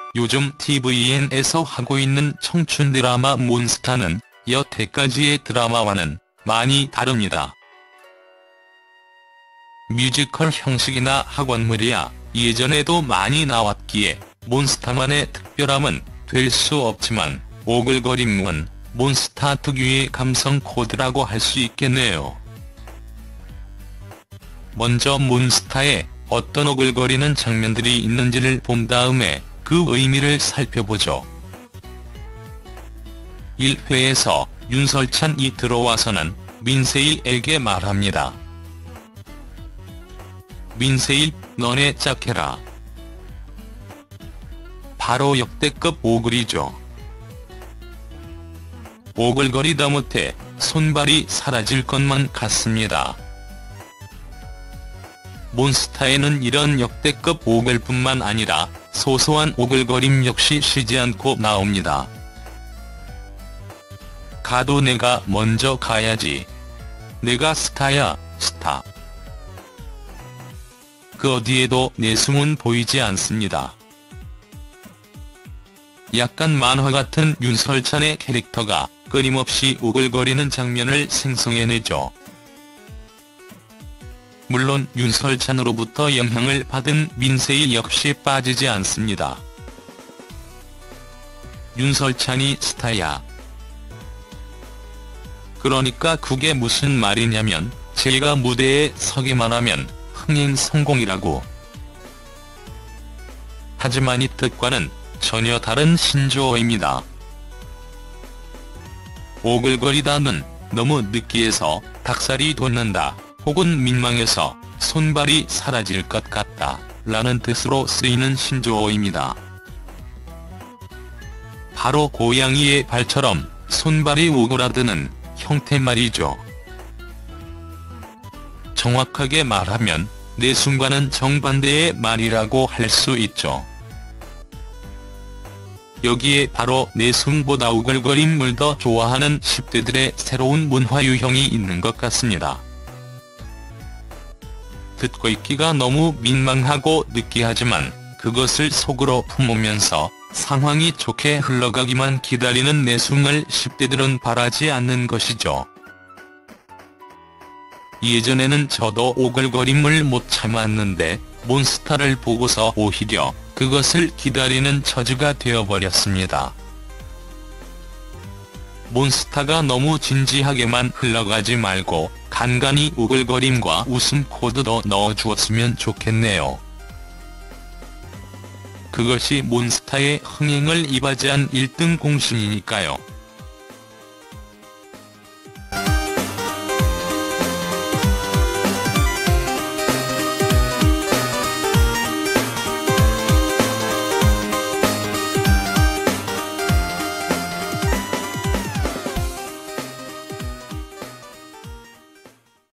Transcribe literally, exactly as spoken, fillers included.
요즘 티비엔에서 하고 있는 청춘 드라마 몬스타는 여태까지의 드라마와는 많이 다릅니다. 뮤지컬 형식이나 학원물이야 예전에도 많이 나왔기에 몬스타만의 특별함은 될 수 없지만 오글거림은 몬스타 특유의 감성 코드라고 할 수 있겠네요. 먼저 몬스타에 어떤 오글거리는 장면들이 있는지를 본 다음에 그 의미를 살펴보죠. 일 회에서 윤설찬이 들어와서는 민세일에게 말합니다. 민세일, 너네 짝해라. 바로 역대급 오글이죠. 오글거리다 못해 손발이 사라질 것만 같습니다. 몬스타에는 이런 역대급 오글뿐만 아니라 소소한 오글거림 역시 쉬지 않고 나옵니다. 가도 내가 먼저 가야지. 내가 스타야, 스타. 그 어디에도 내숭은 보이지 않습니다. 약간 만화 같은 윤설찬의 캐릭터가 끊임없이 오글거리는 장면을 생성해내죠. 물론 윤설찬으로부터 영향을 받은 민세일 역시 빠지지 않습니다. 윤설찬이 스타야. 그러니까 그게 무슨 말이냐면 제가 무대에 서기만 하면 흥행 성공이라고. 하지만 이 뜻과는 전혀 다른 신조어입니다. 오글거리다는 너무 느끼해서 닭살이 돋는다, 혹은 민망해서 손발이 사라질 것 같다 라는 뜻으로 쓰이는 신조어입니다. 바로 고양이의 발처럼 손발이 오그라드는 형태 말이죠. 정확하게 말하면 내숭과는 정반대의 말이라고 할 수 있죠. 여기에 바로 내숭보다 오글거림을 더 좋아하는 십 대들의 새로운 문화 유형이 있는 것 같습니다. 듣고 있기가 너무 민망하고 느끼하지만 그것을 속으로 품으면서 상황이 좋게 흘러가기만 기다리는 내숭을 십 대들은 바라지 않는 것이죠. 예전에는 저도 오글거림을 못 참았는데 몬스타를 보고서 오히려 그것을 기다리는 처지가 되어버렸습니다. 몬스타가 너무 진지하게만 흘러가지 말고 간간히 오글거림과 웃음 코드도 넣어주었으면 좋겠네요. 그것이 몬스타의 흥행을 이바지한 일 등 공신이니까요.